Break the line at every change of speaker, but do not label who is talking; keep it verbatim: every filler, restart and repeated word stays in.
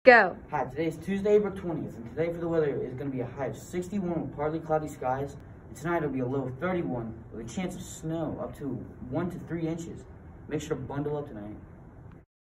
go.
Hi, today is Tuesday, April twentieth, and today for the weather is going to be a high of sixty-one with partly cloudy skies. And tonight it'll be a low of thirty-one with a chance of snow up to one to three inches. Make sure to bundle up tonight.